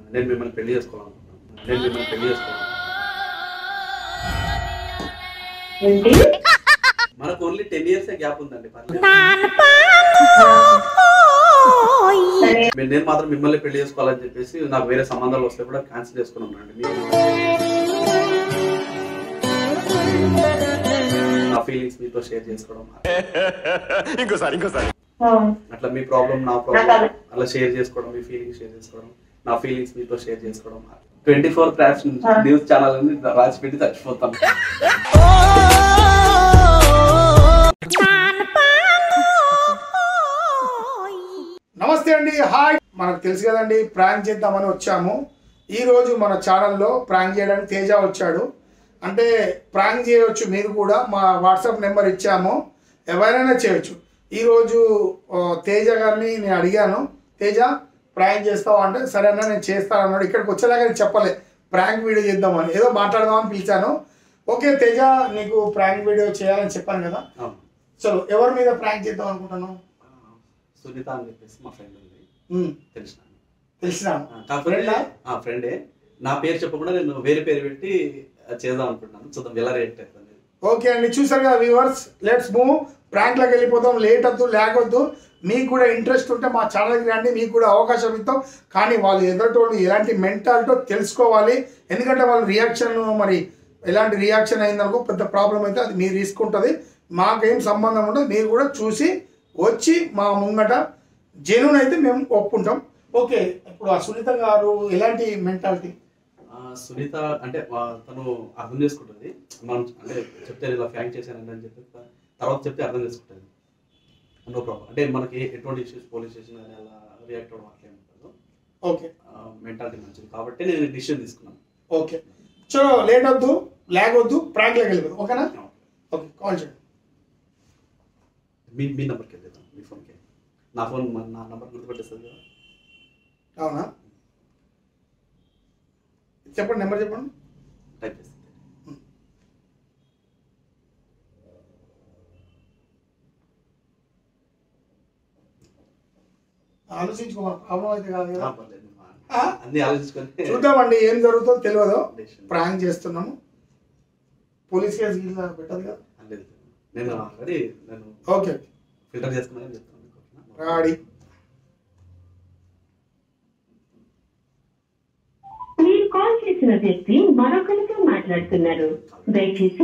నేను మిమ్మల్ని పెళ్లి చేసుకోవాలనుకుంటున్నాను. నేను మిమ్మల్ని పెళ్లి చేసుకోవాలనుకుంటున్నాను. ఏంటి? మనకు ఓన్లీ 10 years గ్యాప్ ఉందండి. పర్లేదు. సరే. నేను మాత్రం మిమ్మల్ని పెళ్లి చేసుకోవాలని చెప్పేసి నాకు వేరే సంబంధాలు వస్తే కూడా క్యాన్సిల్ చేసుకుని ఉన్నానండి. నా ఫీలింగ్స్ మీతో షేర్ చేసుకోవడం అట్లా మీ ప్రాబ్లం నా ప్రాబ్లం అలా షేర్ చేసుకోవడం, మీ ఫీలింగ్స్ షేర్ చేసుకోవడం, నా ఫీలింగ్స్ మీతో షేర్ చేసుకోవడం. 24 క్రాఫ్ట్స్ న్యూస్ ఛానల్ అని రాసి పెట్టి చచ్చిపోతాను. నమస్తే అండి, హాయ్. మనకు తెలుసు కదండి, ప్రాంక్ చేద్దామని వచ్చాము. ఈరోజు మన ఛానల్లో ప్రాంక్ చేయడానికి తేజ వచ్చాడు. అంటే ప్రాంక్ చేయవచ్చు మీరు కూడా, మా వాట్సాప్ నెంబర్ ఇచ్చాము, ఎవరైనా చేయొచ్చు. ఈరోజు తేజ గారిని నేను అడిగాను, తేజ ప్రాంక్ చేస్తావా అంటే సరే అన్న నేను చేస్తాను అన్నాడు. ఇక్కడికి వచ్చేదాకా నేను చెప్పలే ప్రాంక్ వీడియో చేద్దామని, ఏదో మాట్లాడదామని పిలిచాను. ఓకే తేజ, నీకు ప్రాంక్ వీడియో చేయాలని చెప్పాను కదా, చలో ఎవరి మీద ప్రాంక్ చేద్దాం అనుకుంటున్నాను? సునీత అని చెప్పేసి మా ఫ్రెండ్ ఉంది, తెలిసిన ఫ్రెండే. నా పేరు చెప్పకుండా నేను వేరే పేరు పెట్టి చేద్దాం అనుకుంటున్నాను. చూద్దాం ఎలా రేట్ అవుతుంది. ఓకే అండి, చూసారు కదా వ్యూవర్స్, లెట్స్ మూవ్. ప్రాంక్లోకి వెళ్ళిపోతాం. లేట్ వద్దు, లేకొద్దు. మీకు కూడా ఇంట్రెస్ట్ ఉంటే మా ఛానల్కి రండి, మీకు కూడా అవకాశం ఇస్తాం. కానీ వాళ్ళు ఎదుటోళ్ళు ఎలాంటి మెంటాలిటో తెలుసుకోవాలి. ఎందుకంటే వాళ్ళ రియాక్షన్ మరి ఎలాంటి రియాక్షన్ అయిందనుకో పెద్ద ప్రాబ్లం అయితే అది మీరు తీసుకుంటుంది, మాకేం సంబంధం ఉండదు. మీరు కూడా చూసి వచ్చి మా ముంగట జెన్యూన్ అయితే మేము ఒప్పుకుంటాం. ఓకే, ఇప్పుడు ఆ సునీత గారు ఎలాంటి మెంటాలిటీ? సునీత అంటే తను అర్థం చేసుకుంటుంది. మనం అంటే చెప్తే ఇలా ఫ్యాంక్ చేశానండి అని చెప్పి తర్వాత చెప్తే అర్థం చేసుకుంటుంది. No problem. అంటే మనకి ఎటువంటి ఇష్యూస్ పోలీస్ స్టేషన్ కానీ అలా రియాక్ట్ అవ్వడం అట్లా ఏముంటుందో. ఓకే, మెంటాలిటీ మంచిది కాబట్టి నేను డిసిషన్ తీసుకున్నాను. ఓకే చలో, లేట్ వద్దు, లేకొద్దు, ప్రాంక్లోకి వెళ్ళిపోదు. ఓకేనా? ఓకే, కాల్ చేయండి. మీ నెంబర్కి వెళ్తాం, మీ ఫోన్కి. నా ఫోన్ నా నెంబర్ గుర్తుపెట్టేస్తుంది కదా. అవునా, చెప్పండి, నెంబర్ చెప్పండి. టైప్ చేస్తుంది. ఆలోచించుకోవాలి, ప్రాబ్లం అయితే కాదు కదా. అన్ని ఆలోచించుకొని చూద్దామండి ఏం జరుగుతుందో తెలియదు. ప్రాంక్ చేస్తున్నాము, పోలీస్ కేసు గీలా పెట్టదు కదా. నేను ఆల్రెడీ నేను ఓకే ఫిల్టర్ చేసుకున్నాను చెప్తాను. రాడి మీరు కాల్ చేసిన వ్యక్తి మరొకరితో మాట్లాడుతున్నారు, దయచేసి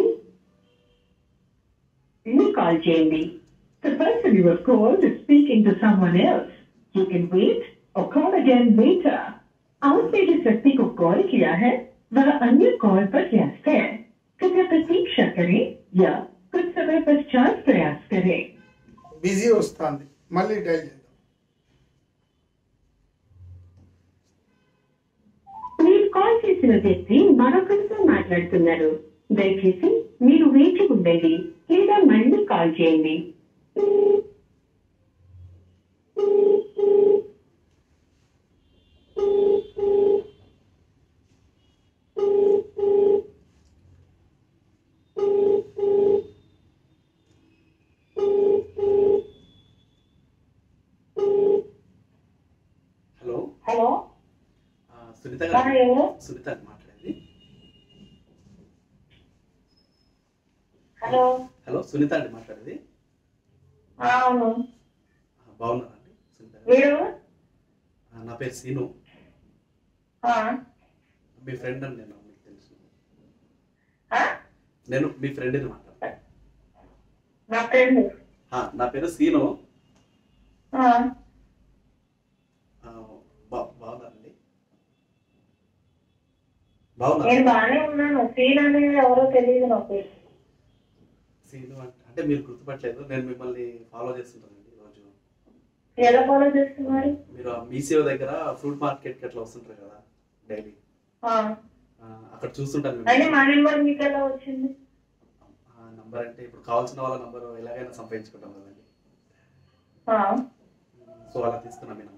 కాల్ చేయండి. The person you have called is speaking to someone else. You can wait or call again later. आपने जिस व्यक्ति को कॉल किया है वह अन्य कॉल पर व्यस्त है, कृपया प्रतीक्षा करें या कुछ समय पश्चात प्रयास करें. బిజీ వస్తుంది, మళ్ళీ డైల్ చేద్దాం. మీరు కాల్ చేసిన వ్యక్తి మరొకరితో మాట్లాడుతున్నారు, దయచేసి మీరు వేచి ఉండండి లేదా మళ్ళీ కాల్ చేయండి. హలో హలో, సునీత గారు, సునీత మాట్లాడేది. హలో హలో, సునీత అండి మాట్లాడేది. అవును, బాగున్నారండి సునీత గారు? మీరు? నా పేరు సీను, మీ ఫ్రెండ్ అని నేను మీకు తెలుసు. నేను మీ ఫ్రెండ్ని మాట్లాడతాను. నా ఫ్రెండ్. నా పేరు సీను. బాగున్నారండి? బాగున్నా. నేను బాగానే ఉన్నాను. సీన్ అనేది ఎవరో తెలియదు నాకు. సీను అంటే మీరు గుర్తుపట్టలేదు, నేను మిమ్మల్ని ఫాలో చేస్తుంటానండి రోజు. ఎలా ఫాలో చేస్తున్నారు? మీరు మీసేవ దగ్గర ఫ్రూట్ మార్కెట్కి అట్లా వస్తుంటారు కదా డైలీ, అక్కడ చూస్తుంటాను. మా నెంబర్ మీకు ఎలా వచ్చింది? నంబర్ అంటే ఇప్పుడు కావాల్సిన వాళ్ళ నంబర్ ఎలాగైనా సంపాదించుకుంటాం కదండి, సో అలా తీసుకున్నాం మీ నంబరు.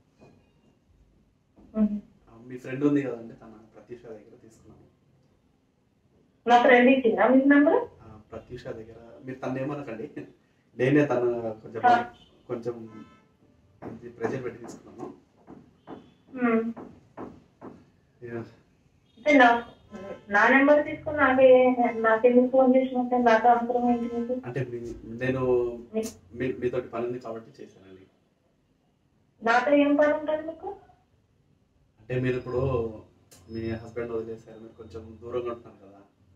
మీ ఫ్రెండ్ ఉంది కదండి, తన ప్రత్యూష దగ్గర తీసుకున్నాను. నా ఫ్రెండ్ ఇచ్చిందా మీకు నంబర్? ప్రత్యూష దగ్గర మీరు తను ఏమనకండి, నేనే తను కొంచెం ప్రెజర్ పెట్టి తీసుకున్నాను. నా నా నెంబర్ తీసుకుని నాకెందుకు ఫోన్ చేసినట్టే నాతో అవసరం ఏంటి మీకు? అంటే నేను మీతోటి పని ఉంది కాబట్టి చేశానండి. నాతో ఏం పని ఉంటుంది మీకు? అంటే మీరు ఇప్పుడు మీ హస్బెండ్ వదిలేసారు, మీరు కొంచెం దూరంగా ఉంటున్నారు కదా.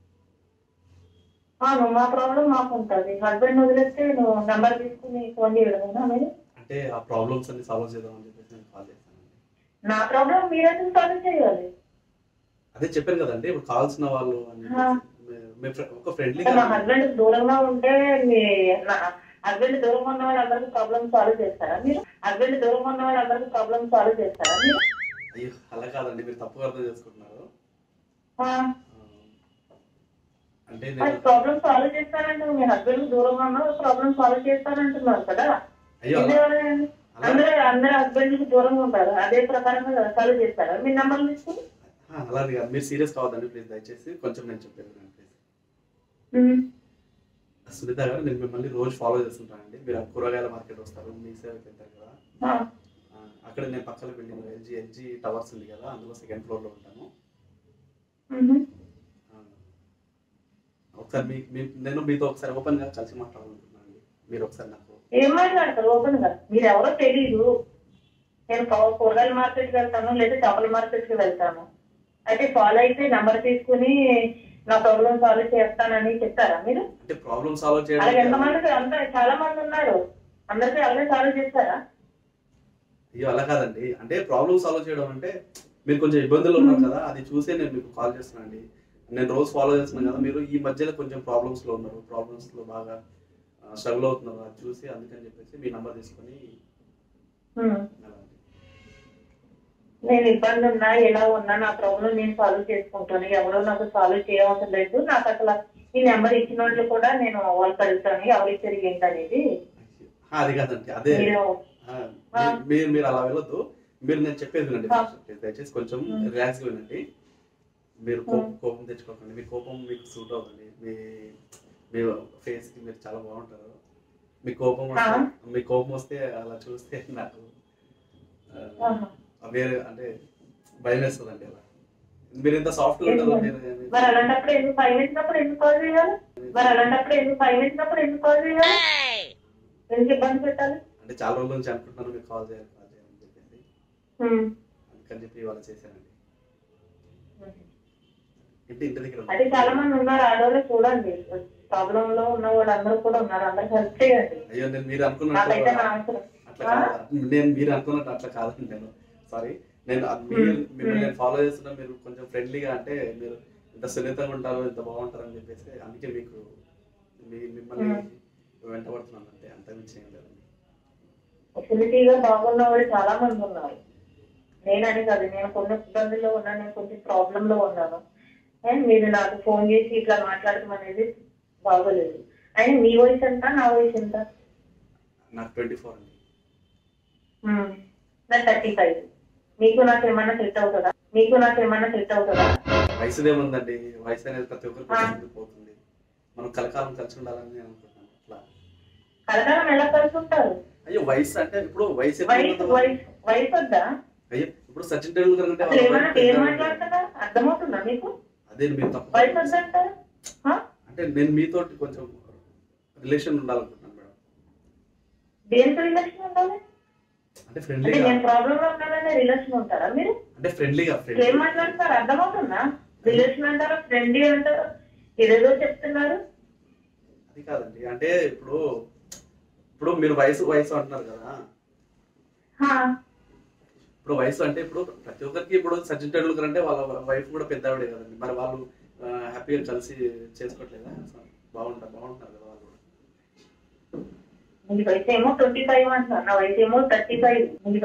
నువ్వు మా ప్రాబ్లం మాకు ఉంటుంది. హస్బెండ్ వదిలేస్తే నువ్వు నెంబర్ తీసుకుని ఫోన్ చేయడమేనా మీరు? అంటే ఆ ప్రాబ్లమ్స్ అన్ని సాల్వ్ చేద్దామని చెప్పేసి నేను కాల్ చేశానండి. నా ప్రాబ్లం మీరైతే సాల్వ్ చేయాలి. అదే చెప్పాను కదండి, ఇప్పుడు కావాల్సిన వాళ్ళు ఒక ఫ్రెండ్లీగా. మా హస్బెండ్ దూరంగా ఉంటే మీ హస్బెండ్ దూరంగా ఉన్న వాళ్ళందరికీ ప్రాబ్లమ్ సాల్వ్ చేస్తారా మీరు? హస్బెండ్ దూరంగా ఉన్న వాళ్ళందరికీ ప్రాబ్లమ్ సాల్వ్ చేస్తారా మీరు? అయ్యో అలా కాదండి, మీరు తప్పుగా అర్థం చేసుకుంటున్నారు. అంటే ప్రాబ్లమ్ సాల్వ్ చేస్తారంటే మీ హస్బెండ్ దూరంగా ఉన్న ప్రాబ్లమ్ సాల్వ్ చేస్తారంటున్నారు కదా. అయ్యో అందరూ హస్బెండ్ కి దూరంగా ఉంటారు, అదే ప్రకారంగా సాల్వ్ చేస్తారా మీ నెంబర్ తీసుకుని? అలాగే కాదు, మీరు సీరియస్ కావద్దండి ప్లీజ్, దయచేసి కొంచెం నేను చెప్పేది ప్లీజ్. సునీత గారు, నేను మిమ్మల్ని రోజు ఫాలో చేస్తుంటానండి. మీరు కూరగాయల మార్కెట్ వస్తారు, మీ సేవకి వెళ్తారు కదా, అక్కడ నేను పక్కన బిల్డింగ్ ఎల్జీ టవర్స్ ఉంది కదా, అందులో సెకండ్ ఫ్లోర్ లో ఉంటాను. ఒకసారి నేను మీతో ఒకసారి ఓపెన్ గా కలిసి మాట్లాడాలనుకుంటున్నాను. మీరు ఒకసారి నాకు ఏం మాట్లాడతారు ఓపెన్ గా? మీరు ఎవరో తెలీదు. నేను కూరగాయల మార్కెట్ కి వెళ్తాను, లేదా చేపల మార్కెట్ కి వెళ్తాను. అయితే ఫాలో అయితే నెంబర్ తీసుకుని నా ప్రాబ్లమ్ సాల్వ్ చేస్తానని చెప్తారా మీరు? అంటే ప్రాబ్లమ్ సాల్వ్ చేయడం అలాగే ఎంతమందికి చాలా మంది ఉన్నారు, అందరికీ అలాగే సాల్వ్ చేస్తారా? అయ్యో అలా కాదండి, అంటే ప్రాబ్లమ్ సాల్వ్ చేయడం అంటే మీరు కొంచెం ఇబ్బందులు ఉన్నారు కదా, అది చూసే నేను మీకు కాల్ చేస్తున్నానండి. నేను రోజు ఫాలో చేస్తున్నాను కదా, మీరు ఈ మధ్యలో కొంచెం ప్రాబ్లమ్స్ లో ఉన్నారు, ప్రాబ్లమ్స్ లో బాగా స్ట్రగుల్ అవుతున్నారు, అది చూసి అందుకని చెప్పేసి మీ నంబర్ తీసుకొని. నేను ఇబ్బంది ఉన్నా ఎలా ఉన్నా నా ప్రాబ్లం నేను సాల్వ్ చేసుకుంటాను, ఎవరో నాకు సాల్వ్ చేయవసరం లేదు. నాకు అసలు ఈ నెంబర్ ఇచ్చిన వాళ్ళు కూడా నేను వాళ్ళకి అడుగుతాను ఎవరు ఇచ్చారు ఏంటనేది. అది కాదండి, అదే మీరు అలా వెళ్ళొద్దు. మీరు నేను చెప్పేది వినండి, దయచేసి కొంచెం రిలాక్స్ గా వినండి. మీరు కోపం తెచ్చుకోకండి, మీ కోపం మీకు సూట్ అవుతుంది. మీ ఫేస్ కి మీరు చాలా బాగుంటారు. మీ కోపం వస్తే అలా చూస్తే నాకు వేరే అంటే భయం వేస్తుందండి. అలా మీరు ఇంత సాఫ్ట్ గా ఉంటారు. మరి అలాంటప్పుడు ఎందుకు భయం వేసినప్పుడు ఎందుకు కాల్ చేయాలి? ఎందుకు ఇబ్బంది పెట్టాలి? అంటే చాలా రోజుల నుంచి అనుకుంటున్నాను మీరు కాల్ చేయాలని చెప్పేసి, అందుకని చెప్పి ఇవాళ చేశానండి. ఇంటి దగ్గర అంటే చాలా మంది ఉన్నారు ఆడవాళ్ళు, చూడండి ప్రాబ్లం లో ఉన్న వాళ్ళందరూ కూడా ఉన్నారు, అందరికి హెల్ప్ చేయండి. అయ్యో నేను మీరు అనుకున్నట్టు అట్లా కాదండి. నేను సారీ, మిమ్మల్ని నేను ఫాలో చేస్తున్నా. మీరు కొంచెం ఫ్రెండ్లీగా, అంటే మీరు ఇంత సున్నితంగా ఉంటారు, ఇంత బాగుంటారు అని చెప్పేసి అందుకే మీకు మిమ్మల్ని వెంటబడుతున్నాను. అంటే అంత మించి ఏం లేదండి. ఫెసిలిటీగా బాగున్న వాళ్ళు చాలా మంది ఉన్నారు, నేనని కాదు. నేను కొన్ని ఇబ్బందుల్లో ఉన్నాను, నేను కొంచెం ప్రాబ్లమ్ లో ఉన్నాను. అండ్ మీరు నాకు ఫోన్ చేసి ఇట్లా మాట్లాడటం అనేది బాగోలేదు. అండ్ మీ వయసు ఎంత, నా వయసు ఎంత? నాకు 24 అండి. నాకు 35. మీకు నాకు ఏమన్నా సెట్ అవుతుందా? వయసుదేముందండి, వయసు అనేది ప్రతి ఒక్కరికి పోతుంది. మనం కలకాలం కలిసి ఉండాలని నేను అనుకుంటున్నాను. అట్లా కలకాలం ఎలా కలిసి ఉంటారు? అయ్యో వయసు అంటే ఇప్పుడు వయసు వద్దా? అయ్యో ఇప్పుడు సచిన్ టెండూల్కర్ అంటే ఏం మాట్లాడుతున్నా అర్థమవుతుందా మీకు? అదే మీరు తప్ప వయసు వద్దంటారు. అంటే నేను మీతో కొంచెం రిలేషన్ ఉండాలనుకుంటున్నాను మేడం. దేనికి రిలేషన్ ఉండాలి? అంటే ఫ్రెండ్లీగా. నేను ప్రాబ్లమ్ లో ఉన్నానని రిలేషన్ ఉంటారా మీరు? అంటే ఫ్రెండ్లీగా. ఏం మాట్లాడతారు అర్థమవుతుందా? రిలేషన్ అంటారా, ఫ్రెండ్లీ అంటారు, ఏదేదో చెప్తున్నారు. అది కాదండి, అంటే ఇప్పుడు మీరు వయసు అంటున్నారు కదా. ఇప్పుడు వయసు అంటే ఇప్పుడు ప్రతి ఒక్కరికి ఇప్పుడు సచిన్ టెండూల్కర్ అంటే వాళ్ళ వైఫ్ కూడా పెద్దవాడే కదండి. మరి వాళ్ళు హ్యాపీగా కలిసి చేసుకోవట్లేదా? బాగుంటారు కదా వాళ్ళు కూడా. మీ వయసు ఏమో 25 అంటున్నారు, నా వయసు ఏమో 35.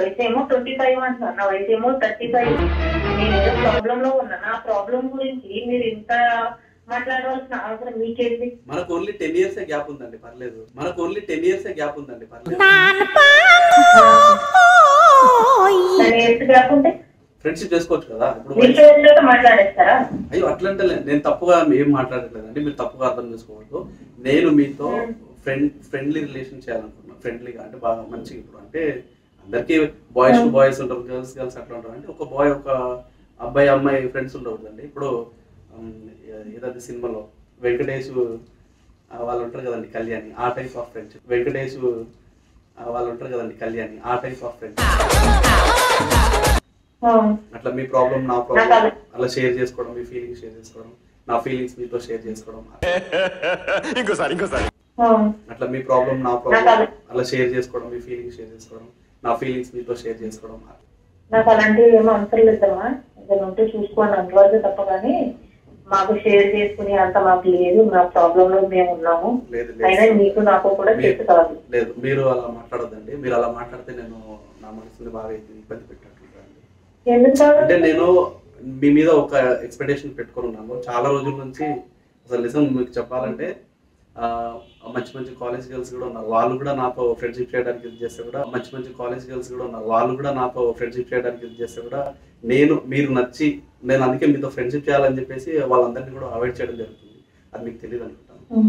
నేను ఏదో ప్రాబ్లం లో ఉన్నా, నా ప్రాబ్లం గురించి మీరు ఇంత మాట్లాడవలసిన అవసరం మీకేంటి? మనకు ఓన్లీ 10 years గ్యాప్ ఉందండి, పర్లేదు. ఫ్రెండ్షిప్ చేసుకోవచ్చు కదా. ఇప్పుడు మాట్లాడేస్తారా? అయ్యో అట్లంటే నేను తప్పుగా ఏం మాట్లాడట్లేదండి, మీరు తప్పుగా అర్థం చేసుకోవద్దు. నేను మీతో ఫ్రెండ్లీ రిలేషన్ చేయాలనుకుంటున్నాను. ఫ్రెండ్లీగా అంటే బాగా మంచిగా. ఇప్పుడు అంటే అందరికీ బాయ్స్ టు బాయ్స్ ఉంటారు, గర్ల్స్ అట్లా ఉంటారు. అంటే ఒక బాయ్ ఒక అబ్బాయి అమ్మాయి ఫ్రెండ్స్ ఉండకూడదండి. ఇప్పుడు ఏదది సినిమాలో వెంకటేష్ వాళ్ళు ఉంటారు కదండి కళ్యాణి, ఆ టైప్ ఆఫ్ ఫ్రెండ్షిప్. వెంకటేష్ వాళ్ళు ఉంటారు కదండి కళ్యాణి, ఆ టైప్ ఆఫ్ ఫ్రెండ్షిప్. అట్లా మీ ప్రాబ్లం నా ప్రాబ్లం అలా షేర్ చేసుకోవడం, మీ ఫీలింగ్స్ షేర్ చేసుకోవడం, నా ఫీలింగ్స్ మీతో షేర్ చేసుకోవడం. అట్లా మీ ప్రాబ్లం నా ప్రాబ్లం అలా షేర్ చేసుకోవడం, మీ ఫీలింగ్స్ షేర్ చేసుకోవడం, నా ఫీలింగ్స్ మీతో షేర్ చేసుకోవడం. నాకు అలాంటివి ఏమో అవసరం లేదమ్మా. ఏదైనా ఉంటే చూసుకోండి అంతవరకు తప్ప, కానీ మాకు షేర్ చేసుకుని అంత మాకు లేదు. మా ప్రాబ్లం లో మేము ఉన్నాము. అయినా మీకు నాకు కూడా చేసి కాదు. లేదు, మీరు అలా మాట్లాడొద్దండి. మీరు అలా మాట్లాడితే నేను నా మనసుని బాగా ఇబ్బంది పెట్టాను. అంటే నేను మీ మీద ఒక ఎక్స్పెక్టేషన్ పెట్టుకొని ఉన్నాను చాలా రోజుల నుంచి. అసలు నిజం మీకు చెప్పాలంటే మంచి మంచి కాలేజ్ గర్ల్స్ కూడా ఉన్నారు, వాళ్ళు కూడా నాతో ఫ్రెండ్షిప్ చేయడానికి ఇది చేస్తే కూడా మంచి కాలేజ్ గర్ల్స్ కూడా ఉన్నారు, వాళ్ళు కూడా నాతో ఫ్రెండ్షిప్ చేయడానికి ఇది చేస్తే కూడా మీరు నచ్చి నేను అందుకే మీతో ఫ్రెండ్షిప్ చేయాలని చెప్పేసి వాళ్ళందరినీ కూడా అవాయిడ్ చేయడం జరుగుతుంది. అది మీకు తెలియదు అనుకుంటాను.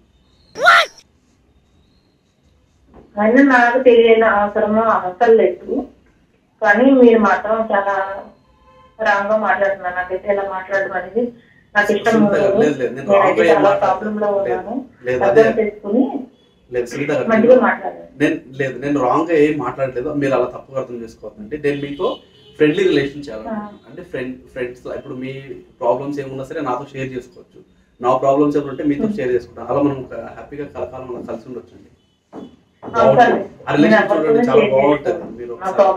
అయినా నాకు తెలియని అవసరమో అసలు లేదు, కానీ మీరు మాత్రం చాలా రాంగ్ గా మాట్లాడుతున్నారు. నాకైతే ఇలా మాట్లాడడం అనేది నాకు ఇష్టం చాలా ప్రాబ్లం లో ఉన్నాను. అర్థం చేసుకుని మంచిగా మాట్లాడాను. నేను రాంగ్ గా ఏం మాట్లాడలేదు, మీరు అలా తప్పుగా అర్థం చేసుకోవద్దండి. నేను మీతో ఫ్రెండ్లీ రిలేషన్ చేయాలి అంటే ఫ్రెండ్స్ ఇప్పుడు మీ ప్రాబ్లమ్స్ ఏమున్నా సరే నాతో షేర్ చేసుకోవచ్చు, నా ప్రాబ్లమ్స్ ఏమంటే మీతో షేర్ చేసుకుంటాను. అలా మనం హ్యాపీగా కలకాలం మనం కలిసి ఉండొచ్చండి. చూడండి చాలా బాగుంటుంది. మీరు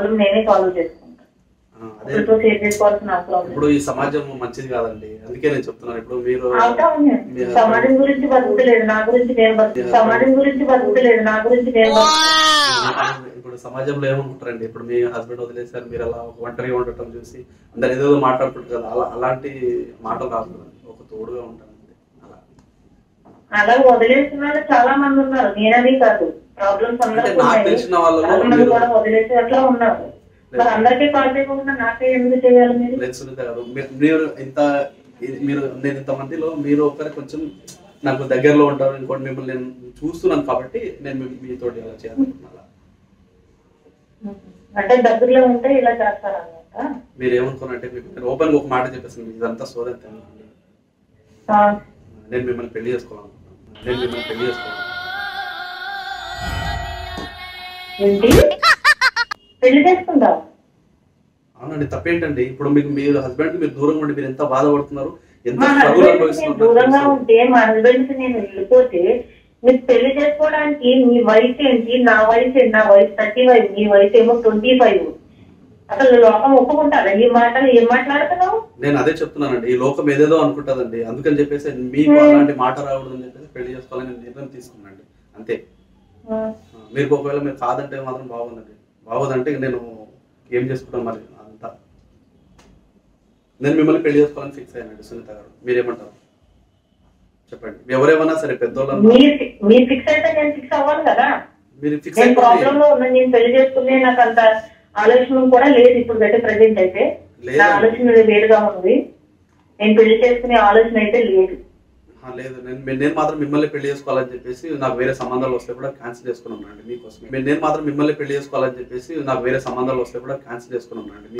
ఇప్పుడు ఈ సమాజం మంచిది కాదండి, అందుకే నేను చెప్తున్నాను. ఇప్పుడు మీరు సమాజం గురించి బతుకుతలేదు, నా గురించి నేను సమాజం గురించి బతుకుతలేదు, నా గురించి నేను ఇప్పుడు సమాజంలో ఏమనుకుంటారండి, ఇప్పుడు మీ హస్బెండ్ వదిలేసారు, మీరు అలా ఒంటరిగా ఉండటం చూసి అందరు ఏదో మాట్లాడుకుంటారు కదా, అలాంటి మాటలు రాదు. ఒక తోడుగా ఉంటాను అలా వదిలేసిన వాళ్ళు చాలా మంది ఉన్నారు, నేనది కాదు. ప్రాబ్లమ్స్ నాకు తెలిసిన వాళ్ళు కూడా వదిలేసి అట్లా ఉన్నారు. మరి అందరికీ కాల్ చేయకుండా నాకే ఎందుకు చేయాలి? లేదు సునీత గారు, మీరు నేను ఇంతమందిలో మీరు ఒకరు కొంచెం నాకు దగ్గరలో ఉంటారు, ఇంకోటి మిమ్మల్ని నేను చూస్తున్నాను కాబట్టి నేను మీతో ఇలా చేయాలనుకుంటున్నాను. అంటే దగ్గరలో ఉంటే ఇలా చేస్తారన్నమాట. మీరు ఏమనుకున్నారంటే మీకు ఓపెన్ గా ఒక మాట చెప్పేసి ఇదంతా సోదంత అనుకోండి. నేను మిమ్మల్ని పెళ్లి చేసుకోవాలనుకుంటున్నాను. పెళ్లి చేసుకుంటావు? అవునండి, తప్పేంటండి? ఇప్పుడు మీకు మీరు హస్బెండ్ మీరు దూరంగా ఉండి మీరు ఎంత బాధపడుతున్నారు, ఎంత దూరంగా ఉంటే మా హస్బెండ్ నేను వెళ్ళిపోతే మీకు పెళ్లి చేసుకోవడానికి మీ వయసు ఏంటి, నా వయసు ఏంటి? నా వయసు 35, మీ వయసు ఏమో 25. అసలు లోకం ఒప్పుకుంటారా ఈ మాటలు? ఏం మాట్లాడుతున్నావు? నేను అదే చెప్తున్నానండి, ఈ లోకం ఏదేదో అనుకుంటుందండి. అందుకని చెప్పేసి మీకు అలాంటి మాట రాకూడదు అని చెప్పేసి పెళ్లి చేసుకోవాలని నిర్ణయం తీసుకున్నాండి, అంతే. మీరు ఒకవేళ మీరు కాదంటే మాత్రం బాగుందంటే నేను ఏం చేసుకుంటాను మరి అంతా. నేను మిమ్మల్ని పెళ్లి చేసుకోవాలని ఫిక్స్ అయ్యానండి సునీత గారు, మీరేమంటారు చెప్పండి? ఎవరేమన్నా సరే పెద్దోళ్ళు మీరు ఫిక్స్ అయితే నేను ఫిక్స్ అవ్వాలి కదా. మీరు ఫిక్స్ అయితే ప్రాబ్లం లో ఉన్నా నేను పెళ్లి చేసుకునే నాకు అంత ఆలోచన కూడా లేదు ఇప్పుడు అయితే. ప్రెసెంట్ అయితే నా ఆలోచన వేరుగా ఉంది, నేను పెళ్లి చేసుకునే ఆలోచన అయితే లేదు. లేదు, నేను మాత్రం మిమ్మల్ని పెళ్లి చేసుకోవాలని చెప్పేసి నాకు వేరే సంబంధాలు వస్తే కూడా క్యాన్సిల్ చేసుకున్నానండి మీకోసం. నేను మాత్రం మిమ్మల్ని పెళ్లి చేసుకోవాలని చెప్పేసి నాకు వేరే సంబంధాలు వస్తే కూడా క్యాన్సిల్ చేసుకున్నానండి.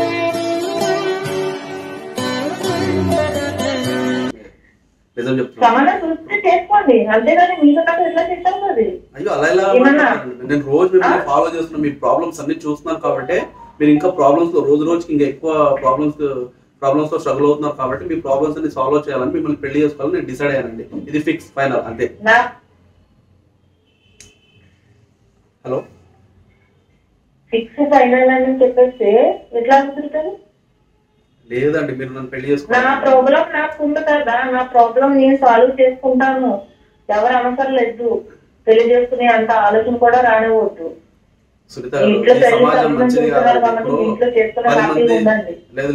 నిజం చెప్తున్నాను. అయ్యో అలా ఎలా? నేను రోజు మిమ్మల్ని ఫాలో చేస్తున్నా, మీ ప్రాబ్లమ్స్ అన్ని చూస్తున్నాను కాబట్టి మీరు ఇంకా ప్రాబ్లమ్స్ లో రోజు రోజుకి ఇంకా ఎక్కువ ప్రాబ్లమ్స్ తో స్ట్రగుల్ అవుతున్నారు కాబట్టి మీ ప్రాబ్లమ్స్ అన్ని సాల్వ్ చేయాలని మిమ్మల్ని పెళ్లి చేసుకోవాలని నేను డిసైడ్ అయ్యానండి. ఇది ఫిక్స్, ఫైనల్, అంతే. హలో, ఫిక్స్ ఫైనల్ అని చెప్పేస్తే ఎట్లా కుదురుతుంది? లేదండి, మీరు నన్ను పెళ్లి చేసుకోవాలి. నా ప్రాబ్లం నాకు ఉంది కదా, నా ప్రాబ్లం నేను సాల్వ్ చేసుకుంటాను. ఎవరు అవసరం లేదు, పెళ్లి చేసుకునే అంత ఆలోచన కూడా రానివ్వద్దు. సునీత గారు, ఈ సమాజం మంచిది కాదు. లేదు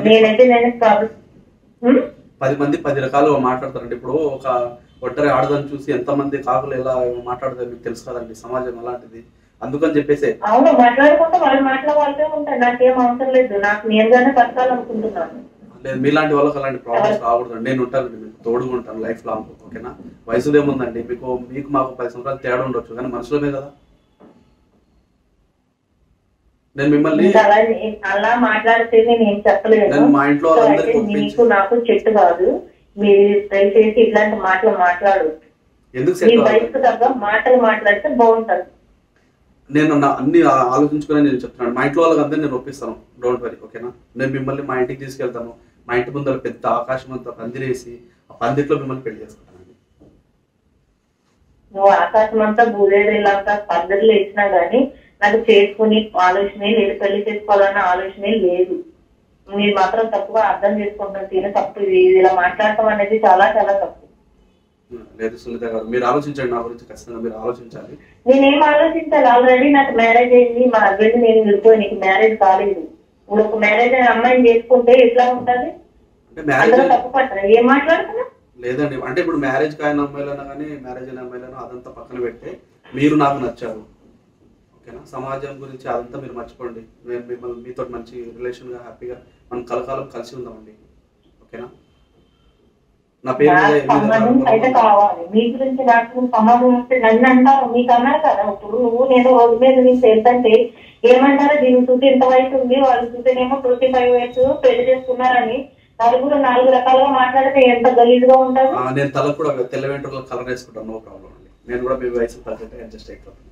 10 మంది 10 రకాలుగా మాట్లాడతారండి. ఇప్పుడు ఒక ఒంటరి ఆడదాన్ని చూసి ఎంతమంది కాకులు ఎలా మాట్లాడతారు మీకు తెలుసు కదండి, సమాజం అలాంటిది. అందుకని చెప్పేసి అవును, మాట్లాడుకుంటే వాళ్ళ మాటలు వాళ్ళకే ఉంటాయి, నాకేం అవసరం లేదు. నాకు నేనుగానే బతకాలనుకుంటున్నాను. లేదు, మీలాంటి వాళ్ళకి అలాంటి ప్రాబ్లమ్స్ రాకూడదు. నేను ఉంటానండి, మీకు తోడుగా ఉంటాను లైఫ్ లాంగ్, ఓకేనా? వయసుదేముందండి, మీకు మాకు 10 సంవత్సరాలు తేడా ఉండొచ్చు, కానీ మనుషులమే కదా. నేను మిమ్మల్ని అలా మాట్లాడితే నేను ఏం చెప్పలేను. నేను మా ఇంట్లో వాళ్ళందరికీ నీకు నాకు చెట్టు కాదు, మీరు దయచేసి ఇట్లాంటి మాటలు మాట్లాడు. ఎందుకు మీ వయసుకు తగ్గ మాటలు మాట్లాడితే బాగుంటది. నేను అన్ని ఆలోచించుకుని నేను చెప్తున్నాను. మా ఇంట్లో వాళ్ళకి అందరినీ నేను ఒప్పిస్తాను, డోంట్ వరీ, ఓకేనా? నేను మిమ్మల్ని మా ఇంటికి తీసుకెళ్తాను. మా ఇంటి ముందర పెద్ద ఆకాశం అంతా పందిరేసి ఆ పందిట్లో మిమ్మల్ని పెళ్లి చేసుకుంటానండి. నువ్వు ఆకాశం అంతా భూదేవిలాగా పందిరిలో ఇచ్చినా గానీ నాకు చేసుకుని ఆలోచనే లేదు, పెళ్లి చేసుకోవాలన్న ఆలోచనే లేదు. మీరు మాత్రం తప్పుగా అర్థం చేసుకుంటున్నారు. తప్పు ఇలా మాట్లాడటం అనేది చాలా చాలా తప్పు. లేదు సునీత గారు, మీరు ఆలోచించండి, నా గురించి ఖచ్చితంగా మీరు ఆలోచించాలి. నేనేం ఆలోచించాలి? ఆల్రెడీ నాకు మ్యారేజ్ అయింది, మా హస్బెండ్ నేను విడిపోయి, నీకు మ్యారేజ్ కాలేదు. ఇప్పుడు ఒక మ్యారేజ్ అయిన అమ్మాయిని చేసుకుంటే ఎట్లా ఉంటది? అందరూ తప్పు పడతారు. ఏం మాట్లాడుతున్నా? లేదండి, అంటే ఇప్పుడు మ్యారేజ్ కాయిన అమ్మాయిలైనా కానీ మ్యారేజ్ అయిన అమ్మాయిలైనా అదంతా పక్కన పెడితే మీరు నాకు నచ్చారు, ఓకేనా? సమాజం గురించి అదంతా మీరు మర్చిపోండి. నేను మిమ్మల్ని మీతో మంచి రిలేషన్గా హ్యాపీగా మనం కలకాలం కలిసి ఉందామండి, ఓకేనా? నా పేరు అయితే కావాలి. మీ గురించి నాకు సమాజం ఉంటే నన్ను అంటారు, మీకు అన్నారు కదా. ఇప్పుడు నువ్వు నేను రోడ్డు మీద నుంచి వెళ్తుంటే ఏమంటారు, దీన్ని చూసి ఎంత వయసు ఉంది, వాళ్ళు చూసేనేమో 25 వయసు, పెళ్లి చేసుకున్నారని నలుగురు 4 రకాలుగా మాట్లాడితే ఎంత గలీజ్గా ఉంటారు. నేను తల కూడా తెల్ల వెంట్రుకలు కలర్ వేసుకుంటాను, నో ప్రాబ్లం అండి. నేను కూడా మీ వయసు తగ్గట్టు అడ్జస్ట్ అయిపోతాను.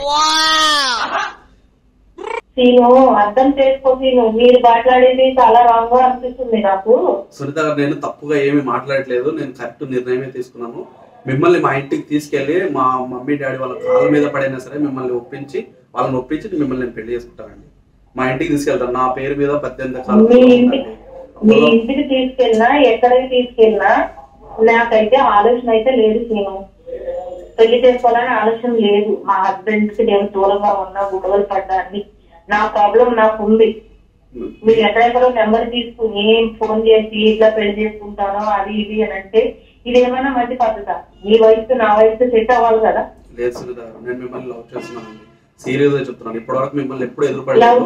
సీను అర్థం చేసుకో సీను, మీరు మాట్లాడేది చాలా రాంగ్ గా అనిపిస్తుంది నాకు. సునీత గారు, నేను తప్పుగా ఏమి మాట్లాడలేదు, నేను కరెక్ట్ నిర్ణయమే తీసుకున్నాను. మిమ్మల్ని మా ఇంటికి తీసుకెళ్లి మా మమ్మీ డాడీ వాళ్ళ కాళ్ళ మీద పడైనా సరే మిమ్మల్ని వాళ్ళని ఒప్పించి మిమ్మల్ని నేను పెళ్లి చేసుకుంటానండి. మా ఇంటికి తీసుకెళ్తాను, నా పేరు మీద 18 మీ ఇంటికి తీసుకెళ్ళినా ఎక్కడికి తీసుకెళ్ళినా నాకైతే ఆలోచన అయితే లేదు సీను. పెళ్లి చేసుకోవాలని ఆలోచన లేదు. మా హస్బెండ్ కి నేను దూరంగా ఉన్నా, గొడవలు పడ్డా, నా ప్రాబ్లం నాకు ఉంది. మీరు ఎక్కడెక్కడో నెంబర్ తీసుకుని ఫోన్ చేసి ఇట్లా పెళ్లి చేసుకుంటానో అది ఇది అని అంటే ఇదేమైనా మంచి పద్ధత? మీ వయసు నా వయసు సెట్ అవ్వాలి కదా. లేదు సునీత గారు, నేను మిమ్మల్ని లవ్ చేస్తున్నానండి, సీరియస్ గా చెప్తున్నాను. ఇప్పటివరకు మిమ్మల్ని ఎప్పుడు ఎదురుపడలేదు.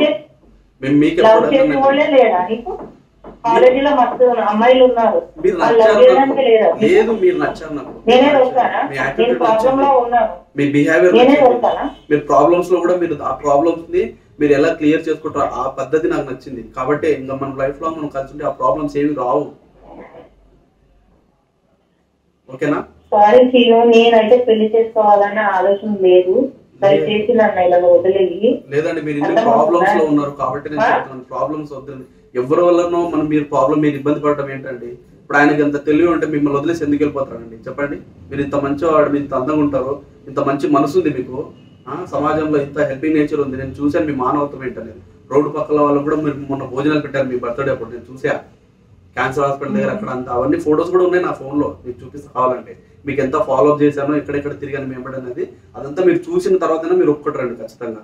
లేదా నీకు? కాలేజీలో మస్తు అమ్మాయిలు ఉన్నారు, లేదు మీరు నచ్చారు నాకు. నేనే వస్తానా? నేను ప్రాబ్లం లో ఉన్నాను, మీ బిహేవియర్, నేనే వస్తానా? మీరు ప్రాబ్లమ్స్ లో కూడా మీరు ఆ ప్రాబ్లమ్స్ ని మీరు ఎలా క్లియర్ చేసుకుంటారు ఆ పద్ధతి నాకు నచ్చింది. కాబట్టి ఇంకా మన లైఫ్ లో మనం కలిసి ఉంటే ఆ ప్రాబ్లమ్స్ ఏమి రావు, ఓకేనా? సారీ సీను, నేనైతే పెళ్లి చేసుకోవాలన్న ఆలోచన లేదు. దయచేసి నన్ను ఇలా వదిలేయి. లేదండి, మీరు ఇన్ని ప్రాబ్లమ్స్ లో ఉన్నారు కాబట్టి నేను చెప్తున్నాను, ప్రాబ్లమ్స్ వద్దండి. ఎవరి వల్లనో మీరు ఇబ్బంది పడటం ఏంటండి? ఇప్పుడు ఆయనకి ఎంత తెలివి ఉంటే మిమ్మల్ని వదిలేసి ఎందుకు వెళ్ళిపోతారండి చెప్పండి? మీరు ఇంత మంచివాడు, మీరు ఇంత అందంగా ఉంటారు, ఇంత మంచి మనసు ఉంది మీకు, సమాజంలో ఇంత హెల్పింగ్ నేచర్ ఉంది. నేను చూశాను మీ మానవత్వం ఏంటనేది. రోడ్డు పక్కల వాళ్ళు కూడా మీరు మొన్న భోజనాలు పెట్టారు మీ బర్త్డే అప్పుడు, నేను చూసా క్యాన్సర్ హాస్పిటల్ దగ్గర అక్కడ అంతా. అవన్నీ ఫొటోస్ కూడా ఉన్నాయి నా ఫోన్లో, మీకు చూపిస్తే కావాలంటే. మీకు ఎంత ఫాలో అప్ చేశానో, ఎక్కడెక్కడ తిరిగాను మేము అనేది, అదంతా మీరు చూసిన తర్వాతనే మీరు ఒప్పుకుంటారండి ఖచ్చితంగా.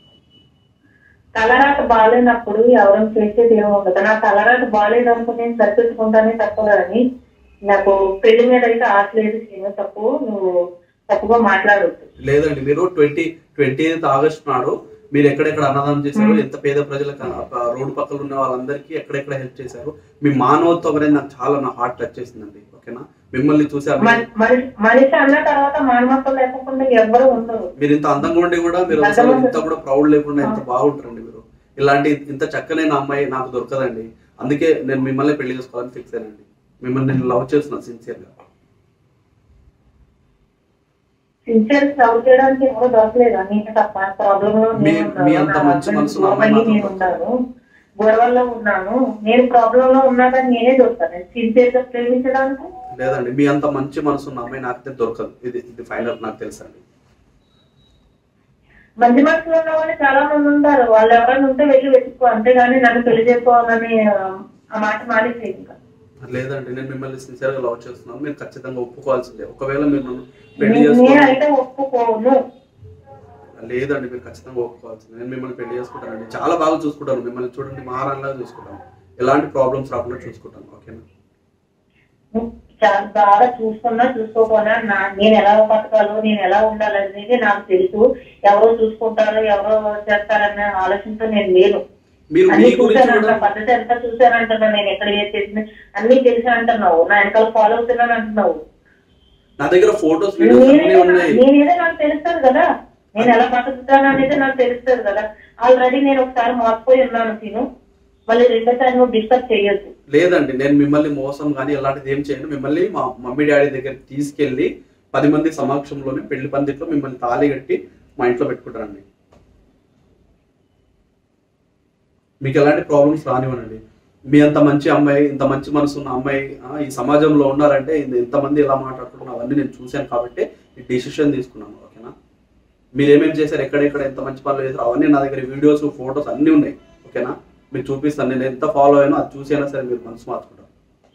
తలరాత బాగాలేనప్పుడు ఎవరైనా చేసేది ఏమో ఉండదు. నా తలరాత బాగాలేదు అనుకుని నేను సరిపెట్టుకుంటానే తప్ప కానీ నాకు పెళ్లి మీద అయితే ఆశ లేదు. తప్పు, నువ్వు తప్పుగా మాట్లాడొద్దు. లేదండి, మీరు 20th ఆగస్టు నాడు మీరు ఎక్కడెక్కడ అన్నదానం చేశారు, ఎంత పేద ప్రజలకు, రోడ్డు పక్కన ఉన్న వాళ్ళందరికీ ఎక్కడెక్కడ హెల్ప్ చేశారు. మీ మానవత్వం అనేది నాకు చాలా నా హార్ట్ టచ్ చేసిందండి, ఓకేనా? మిమ్మల్ని చూసారు, మనిషి అన్న తర్వాత మానవత్వం లేకుండా ఎవరు ఉండరు. మీరు ఇంత అందంగా ఉండి కూడా మీరు ఇంత కూడా ప్రౌడ్ లేకుండా ఎంత బాగుంటారండి మీరు. ఇలాంటి ఇంత చక్కనైన అమ్మాయి నాకు దొరకదండి. అందుకే నేను మిమ్మల్ని పెళ్లి చేసుకోవాలని ఫిక్స్ అయ్యానండి. మిమ్మల్ని నేను లవ్ చేస్తున్నాను సిన్సియర్గా. లవ్ చేయడానికి ఎవరు దొరకలేదా? నేను తప్ప ప్రాబ్లంలో ఉన్నాను, గొడవల్లో ఉన్నాను, నేను ప్రాబ్లం లో ఉన్నా కానీ నేనే దొరుకుతాను సిన్సియర్ గా ప్రేమించడానికి. లేదండి, మీ అంత మంచి మనసు ఉన్న అమ్మాయి నాకైతే దొరకదు. ఇది ఫైనల్, నాకు తెలుసండి. మంచి మనసులో ఉన్న వాళ్ళు చాలా మంది ఉంటారు, వాళ్ళు ఎవరైనా ఉంటే వెళ్ళి వెతుక్కో, అంతేగాని నన్ను పెళ్లి చేసుకోవాలని ఆ మాట మానేసి. ఇంకా లేదండి, నేను మిమ్మల్ని సిన్సియర్ గా లవ్ చేస్తున్నాను, మీరు ఖచ్చితంగా ఒప్పుకోవాల్సిందే. ఒకవేళ మీరు నన్ను పెళ్లి చేసుకోవాలంటే ఒప్పుకోను. లేదండి, మీరు ఖచ్చితంగా ఒప్పుకోవాల్సిందే. నేను మిమ్మల్ని పెళ్లి చేసుకుంటానండి, చాలా బాగా చూసుకుంటాను. మిమ్మల్ని చూడండి మహారాణిలాగా చూసుకుంటాను, ఎలాంటి ప్రాబ్లమ్స్ రాకుండా చూసుకుంటాను, ఓకేనా? చాలా బాగా చూసుకోపోనా నేను ఎలా బతకాలో, నేను ఎలా ఉండాలనేది నాకు తెలుసు. ఎవరో చూసుకుంటారో ఎవరో చేస్తారన్న ఆలోచనతో నేను లేను. అన్ని చూసానంట, పద్ధతి ఎంత చూసానంటున్నావు, నేను ఎక్కడ చేసేసి అన్ని తెలిసి అంటున్నావు, నా వెనకాల ఫాలో అవుతున్నాను అంటున్నావు. నా దగ్గర ఫోటోస్ నేనేదో నాకు తెలుస్తాను కదా, నేను ఎలా బతుకుతాను అనేది నాకు తెలుస్తుంది కదా. ఆల్రెడీ నేను ఒకసారి మోసపోయి ఉన్నాను సీను, మళ్ళీ రెండోసారి నువ్వు డిస్టర్బ్ చేయొద్దు. లేదండి, నేను మిమ్మల్ని మోసం కానీ అలాంటిది ఏం చేయను. మిమ్మల్ని మా మమ్మీ డాడీ దగ్గరికి తీసుకెళ్లి 10 మంది సమక్షంలోనే పెళ్లి పందిట్లో మిమ్మల్ని తాళి కట్టి మా ఇంట్లో పెట్టుకుంటారండి. మీకు ఎలాంటి ప్రాబ్లమ్స్ రానివ్వనండి. మీ అంత మంచి అమ్మాయి, ఇంత మంచి మనసు ఉన్న అమ్మాయి ఈ సమాజంలో ఉన్నారంటే ఇంతమంది ఇలా మాట్లాడుకుంటున్నా అవన్నీ నేను చూశాను కాబట్టి ఈ డిసిషన్ తీసుకున్నాను. ఓకేనా? మీరు ఏమేమి చేశారు, ఎక్కడెక్కడ ఎంత మంచి పనులు చేశారు అవన్నీ నా దగ్గర వీడియోస్ ఫొటోస్ అన్నీ ఉన్నాయి. ఓకేనా? మీకు చూపిస్తాను. నేను ఎంత ఫాలో అయినా అది చూసి అయినా సరే మీరు మనసు మార్చుకుంటారు.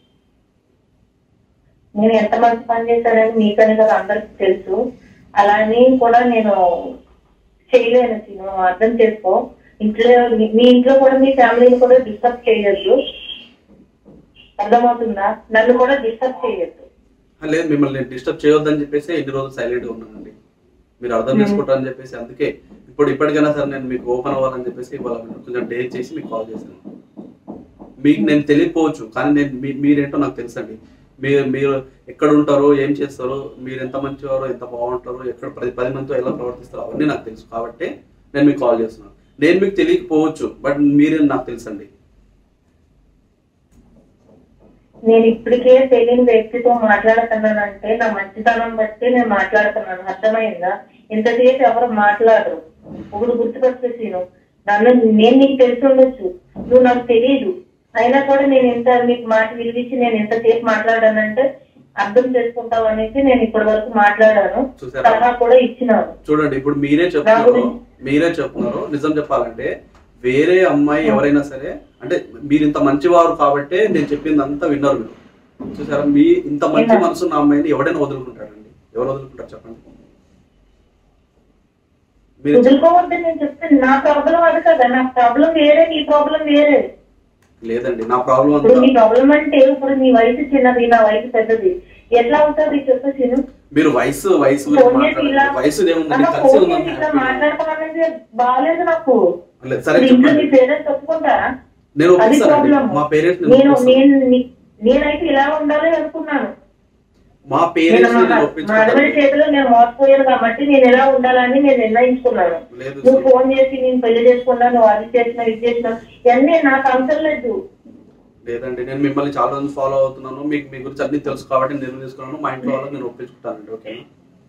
నేను ఎంత మంచి పని చేశానని మీకనే కదా అందరికి తెలుసు. అలానే కూడా నేను చేయలేను సీను, అర్థం చేసుకో. ఇంట్లో మీ ఇంట్లో కూడా మీ ఫ్యామిలీని కూడా డిస్టర్బ్ చేయొద్దు, అర్థమవుతుందా? నన్ను కూడా డిస్టర్బ్ చేయొద్దు. లేదు, మిమ్మల్ని నేను డిస్టర్బ్ చేయొద్దని చెప్పేసి ఎన్ని రోజులు సైలెంట్ గా ఉన్నానండి. మీరు అర్థం చేసుకుంటారని చెప్పేసి అందుకే ఇప్పటికైనా సరే నేను మీకు ఓపెన్ అవ్వాలని చెప్పేసి ఇవాళ కొంచెం డేట్ చేసి మీకు కాల్ చేశాను. మీకు నేను తెలియకపోవచ్చు కానీ నేను మీరేంటో నాకు తెలుసండి. మీరు ఎక్కడ ఉంటారో, ఏం చేస్తారో, మీరు ఎంత మంచివారో, ఎంత బాగుంటారో, ఎక్కడ 10 మందితో ఎలా ప్రవర్తిస్తారో అవన్నీ నాకు తెలుసు కాబట్టి నేను మీకు కాల్ చేస్తున్నాను. నేను మీకు తెలియకపోవచ్చు బట్ మీరే నాకు తెలుసండి. నేను ఇప్పటికే తెలియని వ్యక్తితో మాట్లాడుతున్నానంటే నా మంచితనం బట్టి నేను మాట్లాడుతున్నాను, అర్థమైందా? ఇంతసేపు ఎవరు మాట్లాడరు. ఒకటి గుర్తుపెట్టేసాను, నేను నీకు తెలిసి ఉండొచ్చు, నువ్వు నాకు తెలియదు. అయినా కూడా నేను ఎంత నీకు మాట విలువించి నేను ఎంతసేపు మాట్లాడానంటే అర్థం చేసుకుంటావు అనేసి నేను ఇప్పటి వరకు మాట్లాడాను, సలహా కూడా ఇచ్చినాను. చూడండి, ఇప్పుడు మీరే చెప్తున్నారు. నిజం చెప్పాలంటే వేరే అమ్మాయి ఎవరైనా సరే అంటే మీరు ఇంత మంచివారు కాబట్టి నేను చెప్పింది అంతా విన్నారు మీరు. చూసారా? మీ ఇంత మంచి మనసున్న అమ్మాయిని ఎవడైనా వదులుకుంటాడండి? ఎవరు వదులుకుంటారు చెప్పండి? వదులుకోవద్దు నేను చెప్తాను. నా ప్రాబ్లం అది కదా, నా ప్రాబ్లం వేరే, నీ ప్రాబ్లం వేరే. లేదండి, నా ప్రాబ్లం నీ ప్రాబ్లం అంటే ఇప్పుడు నీ వయసు చిన్నది, నా వయసు పెద్దది, ఎట్లా అవుతుంది చెప్పేసి. మీరు వయసు మాట్లాడతాననేది బాగాలేదు నాకు. సరే నీ పేరెంట్స్ ఒప్పుకుంటారా? అది ప్రాబ్లం. నేనైతే ఇలా ఉండాలి అనుకున్నాను. మా పేరెంట్స్ చేతిలో నేను మోసపోయాను కాబట్టి నేను ఎలా ఉండాలని నేను నిర్ణయించుకున్నాను. నువ్వు ఫోన్ చేసి నేను పెళ్లి చేసుకున్నాను, నువ్వు అది చేసినా ఇది చేసినా ఇవన్నీ నాకు అవసరం లేదు. లేదండి, నేను మిమ్మల్ని చాలా రోజులు ఫాలో అవుతున్నాను. మీకు మీ గురించి అన్ని తెలుసు కాబట్టి నేను తీసుకున్నాను. మా ఇంట్లో వాళ్ళకి నేను ఒప్పించుకుంటానండి. ఓకేనా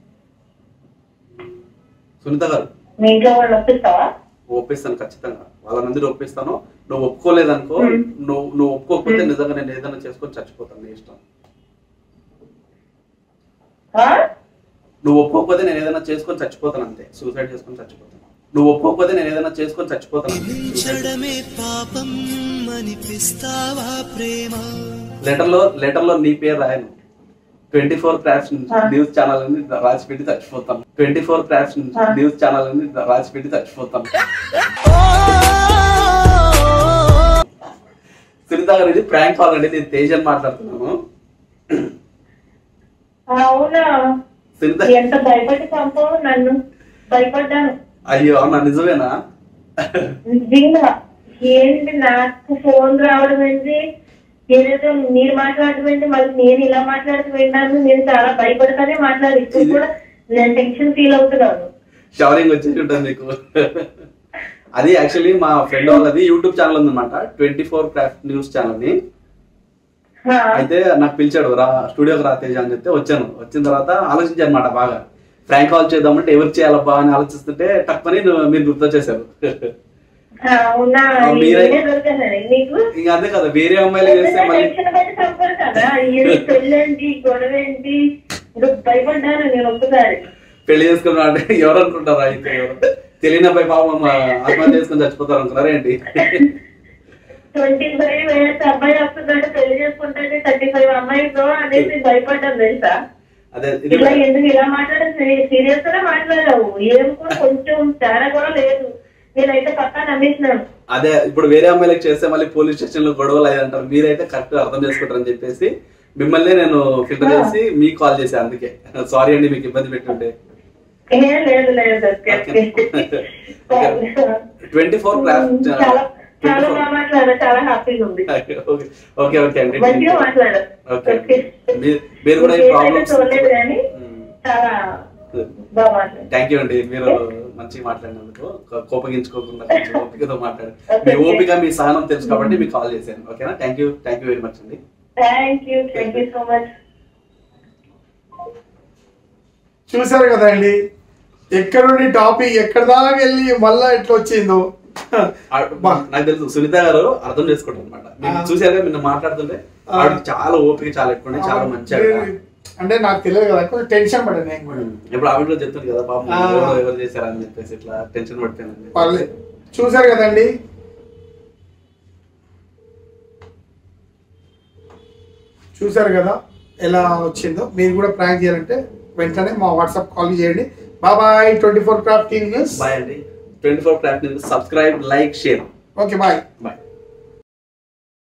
సునీత గారు? మీ ఇంట్లో వాళ్ళు ఒప్పిస్తావా? ఒప్పిస్తాను, ఖచ్చితంగా వాళ్ళందరూ ఒప్పిస్తాను. నువ్వు ఒప్పుకోలేదనుకో, నువ్వు ఒప్పుకోకపోతే నిజంగా నేను ఏదైనా చేసుకొని చచ్చిపోతాను. నీ ఇష్టం. నువ్వు ఒప్పుకోకపోతే నేను ఏదైనా చేసుకొని చచ్చిపోతాను, అంతే. సూసైడ్ చేసుకొని చచ్చిపోతాను. నువ్వు ఒప్పుకోకపోతే నేను ఏదైనా చేసుకొని చచ్చిపోతాను. లెటర్లో నీ పేరు రాయను. 24 క్రాఫ్ట్స్ న్యూస్ ఛానల్ అని రాసి పెట్టి చచ్చిపోతాను. 24 క్రాఫ్ట్స్ న్యూస్ ఛానల్ అని రాసి పెట్టి చచ్చిపోతాను. సునీత గారు, ఇది ప్రాంక్ కాల్ అండి. నేను తేజన్ మాట్లాడుతున్నాను. అవునా? ఎంత భయపడి పంపావు నన్ను. భయపడ్డాను. అయ్యో, అవునా? నిజమేనా? నిజంగా. ఏంటి నాకు ఫోన్ రావడం ఏంటి, ఏదేదో మీరు మాట్లాడటం ఏంటి, మళ్ళీ నేను ఇలా మాట్లాడుతూ విన్నాను. నేను చాలా భయపడతానే మాట్లాడి ఇప్పుడు కూడా నేను టెన్షన్ ఫీల్ అవుతున్నాను. షవరింగ్ వచ్చేసి ఉంటుంది మీకు. అది యాక్చువల్లీ మా ఫ్రెండ్ వాళ్ళది యూట్యూబ్ ఛానల్ ఉందన్నమాట, 24 క్రాఫ్ట్ న్యూస్ ఛానల్ ని. అయితే నాకు పిలిచాడు, రా స్టూడియోకి రా తేజ అని చెప్తే వచ్చాను. వచ్చిన తర్వాత ఆలోచించాను అనమాట బాగా. ఫ్రాంక్ కాల్ చేద్దామంటే ఎవరు చేయాలబ్బా అని ఆలోచిస్తుంటే టక్కుని మీరు గుర్తొచ్చేసారు. ఇంకా అంతే కదా, వేరే అమ్మాయిలు చేస్తే పెళ్లి చేసుకున్నా అంటే ఎవరు అనుకుంటారా? అయితే ఎవరు తెలియని అబ్బాయి పాపం ఆత్మహత్య చేసుకుని చచ్చిపోతారు అనుకున్నారా ఏంటి? 25 years అబ్బాయి వస్తుందంటే పెళ్లి చేసుకుంటే 35 అమ్మాయితో అనేసి భయపడ్డాను తెలుసా? ఇలా ఎందుకు ఇలా మాట్లాడే సీరియస్ గా మాట్లాడావు. ఏం కూడా కొంచెం తేడా కూడా లేదు. నేనైతే పక్కా నమ్మేసినాను. అదే ఇప్పుడు వేరే అమ్మాయిలకు చేస్తే మళ్ళీ పోలీస్ స్టేషన్ లో గొడవలు అయ్యి అంటారు. మీరైతే కరెక్ట్ అర్థం చేసుకుంటారని చెప్పేసి మిమ్మల్ని నేను ఫిల్టర్ చేసి మీకు కాల్ చేశాను. అందుకే సారీ అండి మీకు ఇబ్బంది పెట్టుంటే. 24 క్రాఫ్ట్ చాలా బాగా మాట్లాడారు, చాలా హ్యాపీగా ఉంది. ఓకే ఓకే అండి, మంచిగా మాట్లాడారు. మీరు కూడా ఈ ప్రాబ్లమ్స్ చూడలేదు కానీ చాలా బాగా మాట్లాడు. థ్యాంక్ యూ అండి, మీరు మంచిగా మాట్లాడినందుకు, కోపగించుకోకుండా కొంచెం ఓపికతో మాట్లాడారు. మీ ఓపిక మీ సహనం తెలుసు కాబట్టి మీకు కాల్ చేశాను. ఓకేనా? థ్యాంక్ యూ వెరీ మచ్ అండి. Thank you so much. చూసారు కదండి, ఎక్కడ నుండి టాపిక్ ఎక్కడ దాకా వెళ్ళి మళ్ళా ఎట్లా వచ్చిందో. నాకు తెలుసు సునీత గారు అర్థం చేసుకుంటారు అనమాట. మీరు చూసారుగా నిన్న మాట్లాడుతుంటే ఆవిడ చాలా ఓపిక చాలా ఎక్కువ, చాలా మంచి అంటే నాకు తెలియదు కదా, కొంచెం టెన్షన్ పడ్డాను నేను కూడా. ఇప్పుడు ఆవిడ కూడా చెప్తాను కదా పాపం ఎవరు చేశారని చెప్పేసి ఇట్లా టెన్షన్ పడిపోయాను. పర్లేదు, చూసారు కదండి. చూసారు కదా ఎలా వచ్చిందో. మీరు కూడా ప్రాంక్ చేయాలంటే వెంటనే మా వాట్సాప్ కాల్ చేయండి. బాయ్. 24 craft news. బాయ్ అండి. 24 craft news subscribe, like, share. Okay, bye. Bye.